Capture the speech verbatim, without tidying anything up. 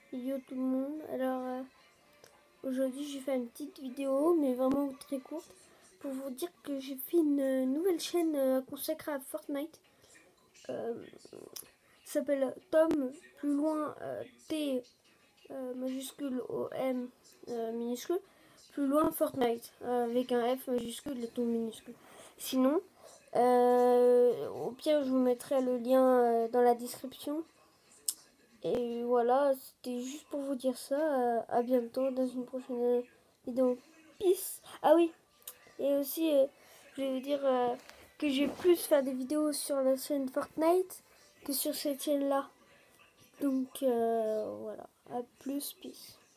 Yo tout le monde, alors euh, aujourd'hui j'ai fait une petite vidéo mais vraiment très courte pour vous dire que j'ai fait une euh, nouvelle chaîne euh, consacrée à Fortnite. Euh, ça s'appelle Tom plus loin euh, T euh, majuscule O M euh, minuscule plus loin Fortnite euh, avec un F majuscule et tout minuscule. Sinon, euh, au pire je vous mettrai le lien euh, dans la description. Et voilà, c'était juste pour vous dire ça. Euh, à bientôt dans une prochaine vidéo. Peace. Ah oui, et aussi, euh, je vais vous dire euh, que je vais plus faire des vidéos sur la chaîne Fortnite que sur cette chaîne-là. Donc euh, voilà, à plus, peace.